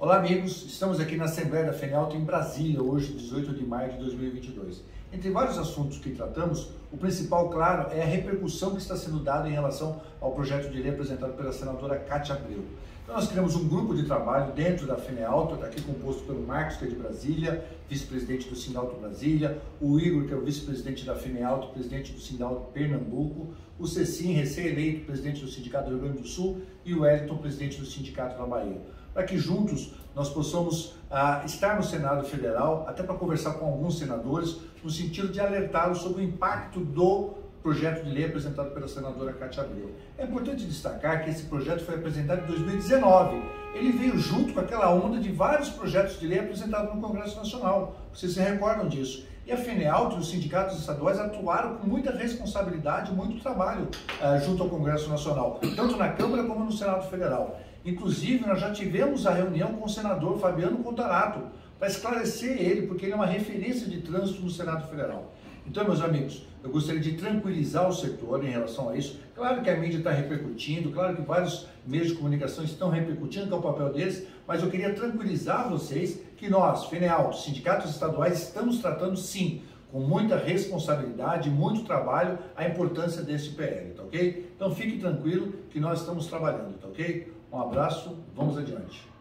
Olá amigos, estamos aqui na Assembleia da FENEALTO em Brasília, hoje 18 de maio de 2022. Entre vários assuntos que tratamos, o principal, claro, é a repercussão que está sendo dada em relação ao projeto de lei apresentado pela senadora Cátia Abreu. Então nós criamos um grupo de trabalho dentro da FENEALTO, está aqui composto pelo Marcos, que é de Brasília, vice-presidente do Sindalto Brasília, o Igor, que é o vice-presidente da FENEALTO, presidente do Sindalto Pernambuco, o Cecim, recém-eleito presidente do Sindicato do Rio Grande do Sul, e o Wellington, presidente do Sindicato da Bahia, para que juntos nós possamos estar no Senado Federal, até para conversar com alguns senadores, no sentido de alertá-los sobre o impacto do projeto de lei apresentado pela senadora Cátia Abreu. É importante destacar que esse projeto foi apresentado em 2019. Ele veio junto com aquela onda de vários projetos de lei apresentados no Congresso Nacional. Vocês se recordam disso? E a FENEALTO e os sindicatos estaduais atuaram com muita responsabilidade, muito trabalho junto ao Congresso Nacional, tanto na Câmara como no Senado Federal. Inclusive, nós já tivemos a reunião com o senador Fabiano Contarato, para esclarecer ele, porque ele é uma referência de trânsito no Senado Federal. Então, meus amigos, eu gostaria de tranquilizar o setor em relação a isso. Claro que a mídia está repercutindo, claro que vários meios de comunicação estão repercutindo, que é o papel deles, mas eu queria tranquilizar vocês que nós, FENEALTO, sindicatos estaduais, estamos tratando sim, com muita responsabilidade, muito trabalho, a importância desse PL, tá ok? Então fique tranquilo que nós estamos trabalhando, tá ok? Um abraço, vamos adiante.